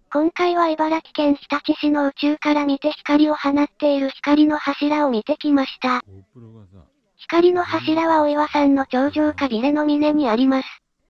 今回は茨城県日立市の宇宙から見て光を放っている光の柱を見てきました。光の柱は大岩山の頂上かビレの峰にあります。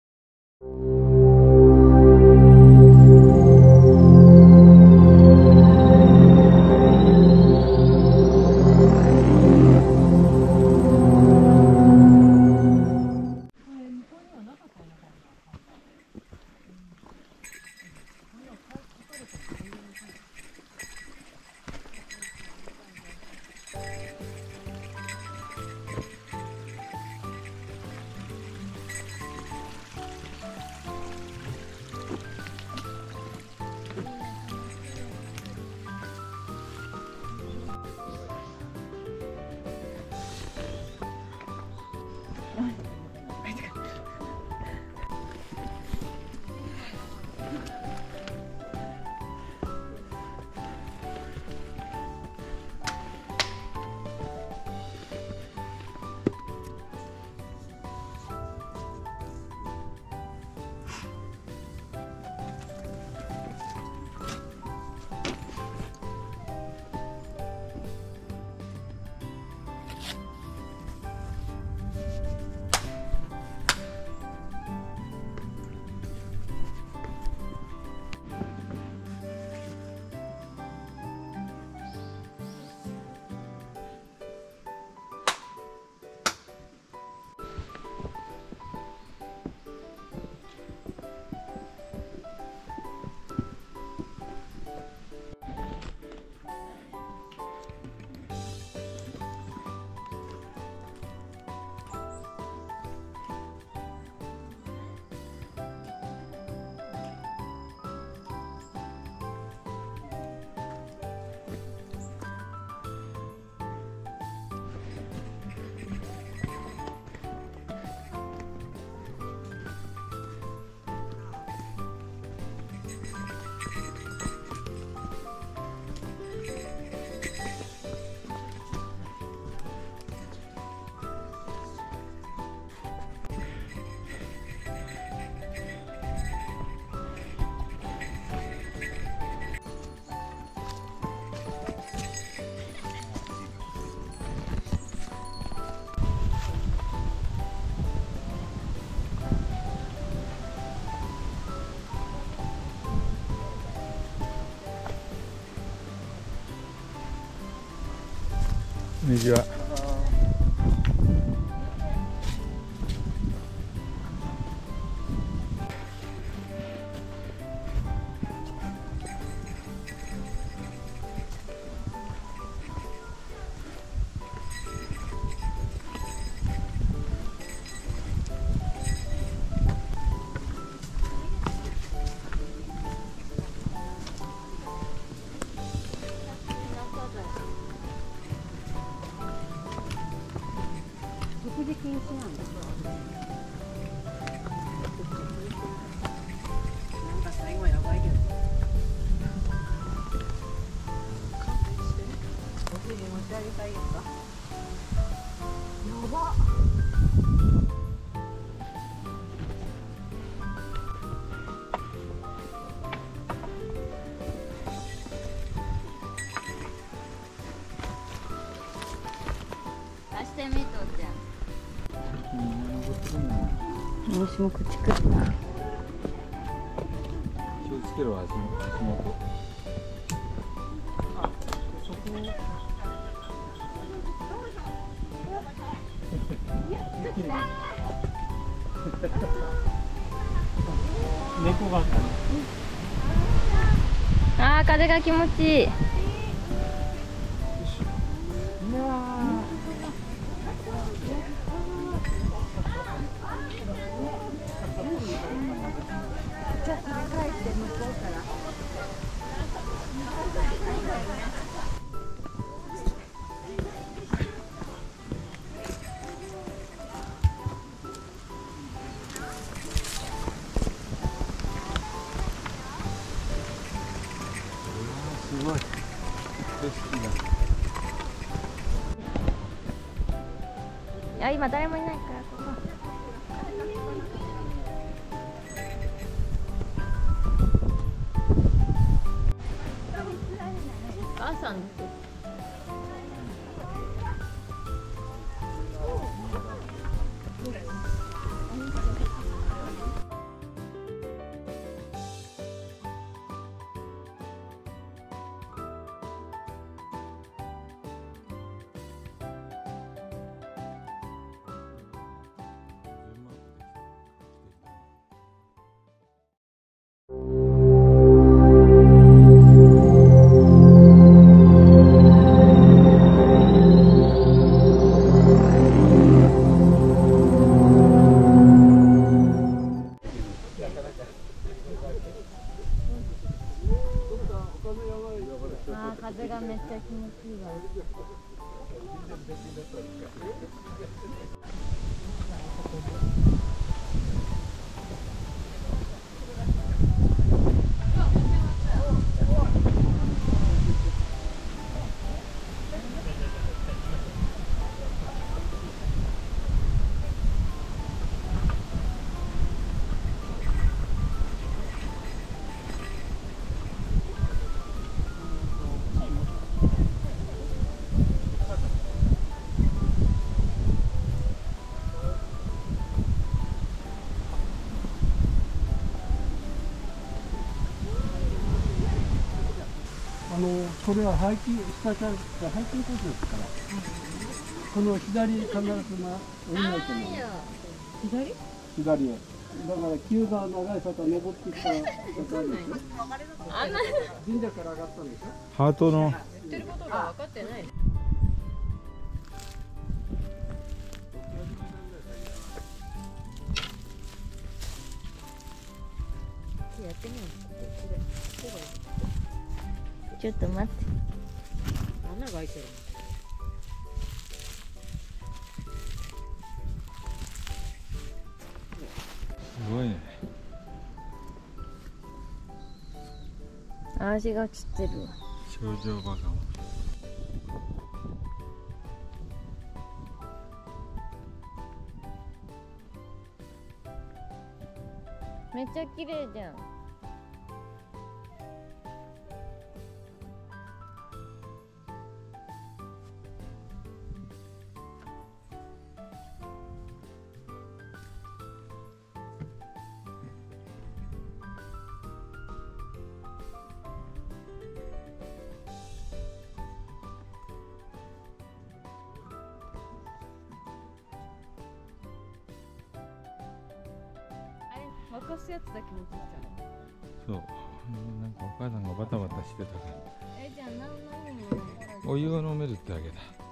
こんにちは。 食事禁止なんですか？なんか最後やばいけど。お尻持ち上げたいですか？やばっ。出してみとってん。私も口くるな。 気をつけろ、足元。あ、そこ。猫があったね。 ああ、風が気持ちいい。 じゃあそれ返して向こうから。 すごい。景色が。 いや、今誰もいないからここ。 これは排気下から排気コースですから、この左必ず降りないとね。左へ。だから急が長い坂登ってきた坂あるでしょ。神社から上がったんでしょ。 ハートの言ってることが分かってない。やってみよう。ちょっと待って。穴が開いてる。 すごいね。 足がつってるわ。 頂上バカも。 めっちゃ綺麗じゃん。沸かすやつだけ持ってきたの。 そう。なんかお母さんがバタバタしてたから。 じゃあ何もお湯を飲めるってわけだ。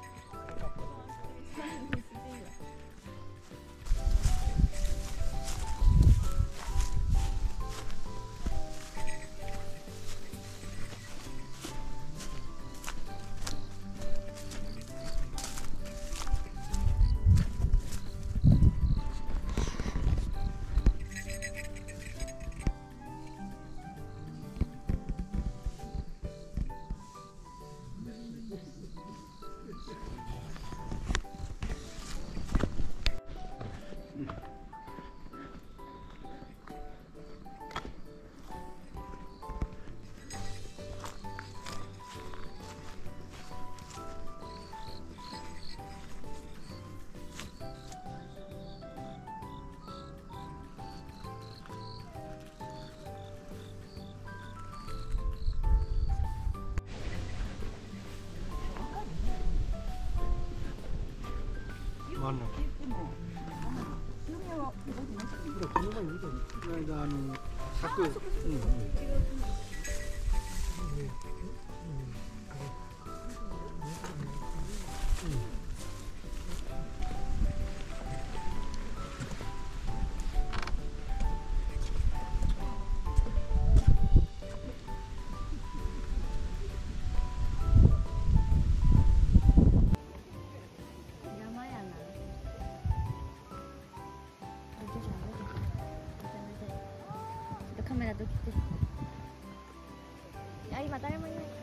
真ん中。この前見たこの間柵。 山やな。ちょっとカメラどきて。いや今誰もいない。